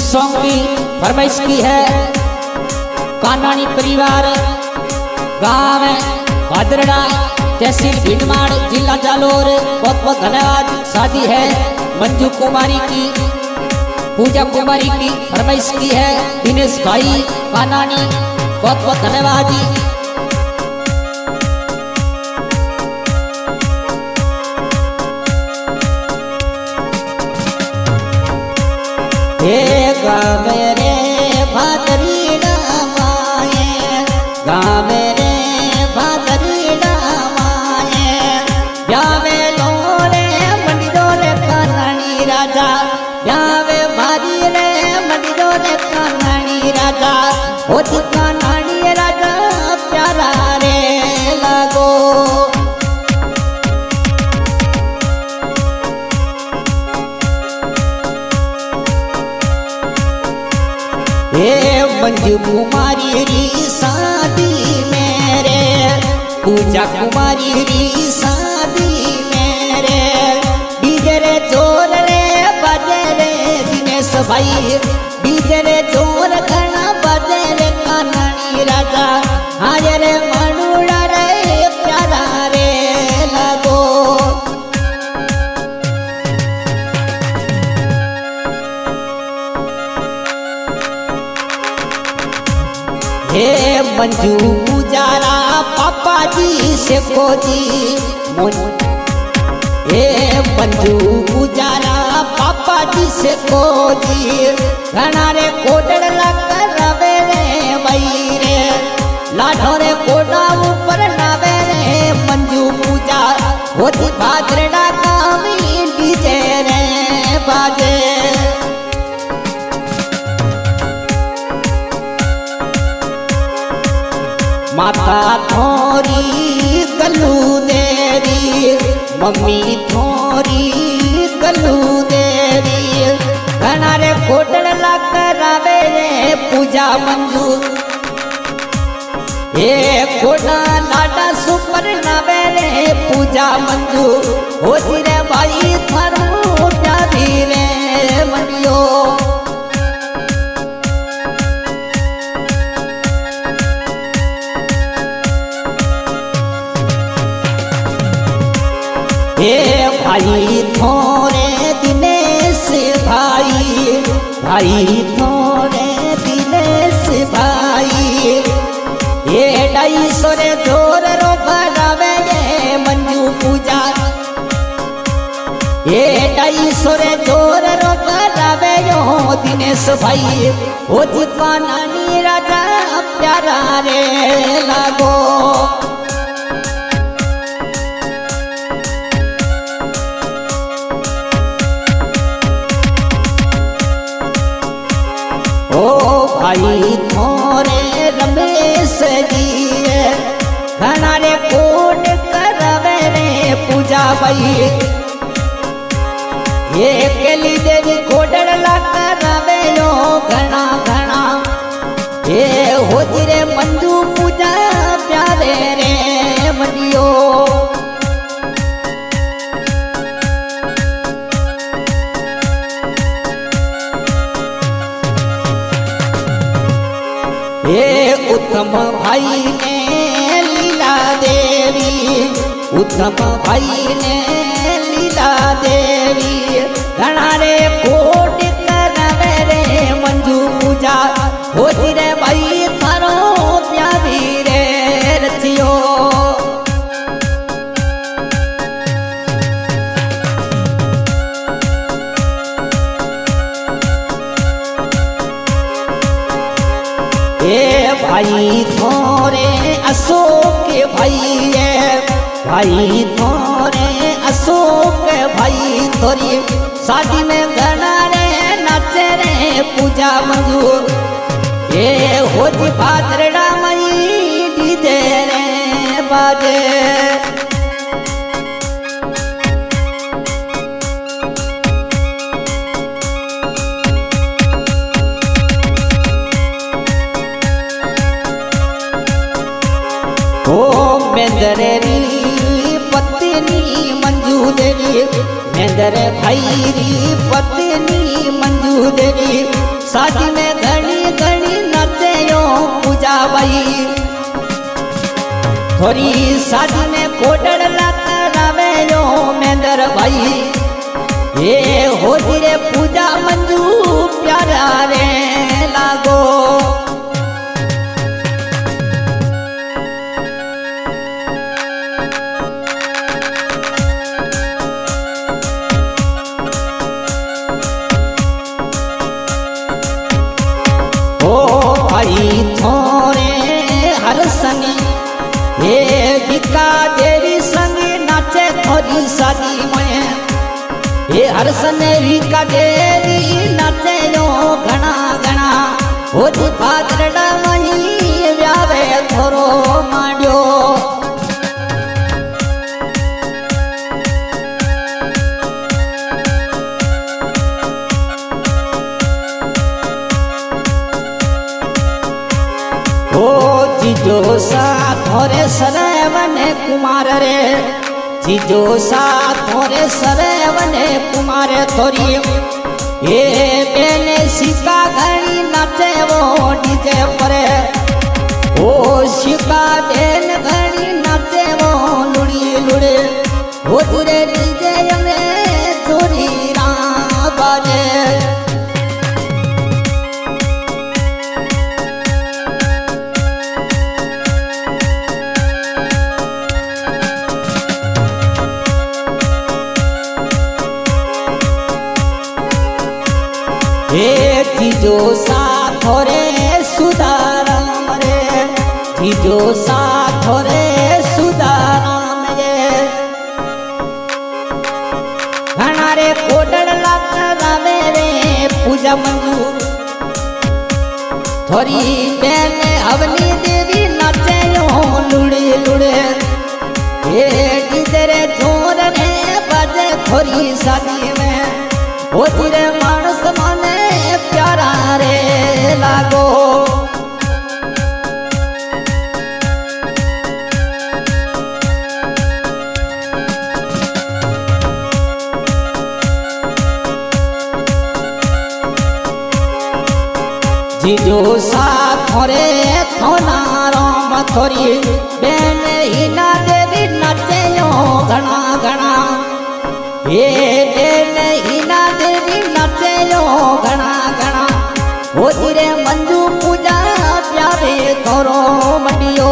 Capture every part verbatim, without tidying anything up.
Song की फरमाइश की है कानानी परिवार, गांव भादरड़ा, तहसील भीलवाड़, जिला जालोर। बहुत बहुत धन्यवाद। शादी है मंजू कुमारी की, पूजा कुमारी की फरमाइश की है दिनेश भाई कानानी। बहुत बहुत धन्यवाद जी। हे गावे रे भादरी माए, गावे रे भादरी माए, जावे लोरे मंडिरो रे कानानी राजा, जावे भारी रे मंडिरो रे कानानी राजा। ओ कानानी राजा प्यारा रे लागो। मंजू कुमारी री शादी मेरे, पूजा कुमारी री शादी मेरे, डीजे रे जोर रे बजे रे दिनेश भाई, डीजे रे जोर घना बजे रे कानानी राजा। आज रे मनुड़ा रे प्यारा रे लगो। हे मंजू पुजारा पापा जी से खोजी मुन, हे मंजू पुजारा पापा जी से खोजी, घना रे कोडड़ लग रवे रे मई रे, लाठो रे कोडा ऊपर नावे रे मंजू पूजा। होती भादरड़ा कामी डीजे रे बाजे। माता थोरी गलू देरी, मम्मी थोरी गलू देरी, घना रे कोडड़ लग रवे रे पूजा मंजू। हे कोडा लाडा सुपर नवे रे पूजा मंजू। हो रे भाई थारू प्यारी रे मंडियो। हे भाई थोरे दिनेश भाई, भाई थोरे दिनेश भाई, ये ढाई सौ रे जोर रो भरावे ये मंजू पूजा, ये ढाई सौ रे जोर रो भरावे यो दिनेश भाई। ओ कानानी राजा प्यारा रे लागो। भाई थोरे रमेश जी घना रे कोड करवे रे पूजा भाई, ये केली देवी कोडड़ ला करवे यो घना घना। ये होती रे मंजू पूजा प्यारे रे मंडियो। हे उत्तम भाई ने लीला देवी, उत्तम भाई ने लीला देवी, घना रे कोट करवे रे मंजू पूजा। होती रे भाई थारो प्यारी रे रचियो। भाई थोरे अशोक भाई है, भाई थोरे अशोक भाई थोरी शादी में घना रे नाचे रे पूजा मंजू। ये होती भादरड़ा मई डीजे रे बाजे। मेंदरे पत्नी मंजू देवी, मेंदरे भाई री पत्नी मंजू देवी, शादी में घनी घनी नचे यो पूजा भाई थोड़ी शादी में कोडड़ करावे यो मेंदर भाई ये हो रे पूजा मंजू प्यारा रे लागो थोरे हर संगी हे बिका देवी संगी नाचे थोड़ी शादी में हे हर सने बिका देवी नाचे यो घना घना हो जी पादरड़ा वही व्यावे थोरो मांडियो जीजो सा थोरे सरवने कुमार रे जीजो सा थोरे सरवने कुमार थोरी ये बेने सिका घड़ी नाचे वो डीजे पर ओ सिका बेन घड़ी नाचे वो लुड़ी लुड़े वो तेरे डीजे में थोड़ी रात बाजे जीजो सा थोरे सुधाराम रे जीजो सा थोरे सुधाराम रे घना रे कोडड़ करावे रे पूजा मंजू थोरी बेन हवनी देवी नाचे यो लुड़े लुड़े ये डीजे रे जोर रे बजे थोरी शादी में ओ तेरे मानस माने प्यारा रे लागो जीजो सा थोरे थोना राम थोरी बेन हिना देवी नाचे यो घना घना ये बेन हिना देवी नाचे यो घना घना वो तेरे मंजू पूजा प्यारे थोरो मंडियो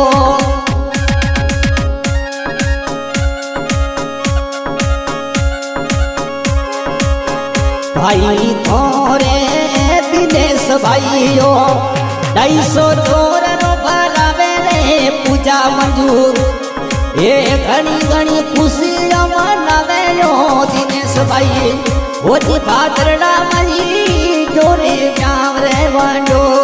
भाई थोरे दिनेश भाईयो ढाई सौ जोर रो भरावे रे पूजा मंजूर ये घनी घनी खुशी मनावे यो दिनेश भाई वो दी भादरड़ा मही जोरे प्यार रे वांडो